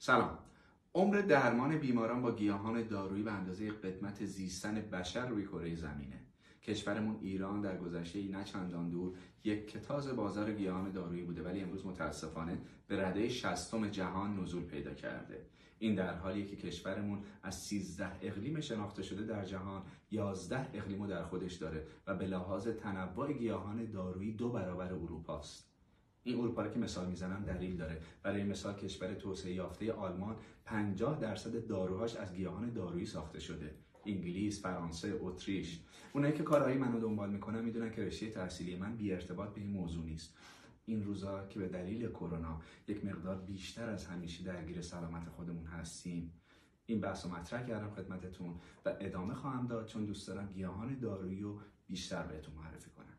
سلام. عمر درمان بیماران با گیاهان دارویی به اندازه قدمت زیستن بشر روی کره زمینه. کشورمون ایران در گذشته نه چندان دور یک کتاز بازار گیاهان دارویی بوده، ولی امروز متاسفانه به رده 60 جهان نزول پیدا کرده. این در حالیه که کشورمون از 13 اقلیم شناخته شده در جهان 11 اقلیمو در خودش داره و به لحاظ تنوع گیاهان دارویی 2 برابر اروپاست. این اروپا رو که مثال میزنم دلیل داره. برای مثال کشور توسعه یافته آلمان 50% داروهاش از گیاهان دارویی ساخته شده. انگلیس، فرانسه، اتریش. اونایی که کارهای منو دنبال میکنن میدونن که رشته تحصیلی من بی ارتباط به این موضوع نیست. این روزا که به دلیل کرونا یک مقدار بیشتر از همیشه درگیر سلامت خودمون هستیم، این بحث رو مطرح کردم خدمتتون و ادامه خواهم داد، چون دوست دارم گیاهان دارویی رو بیشتر بهتون معرفی کنم.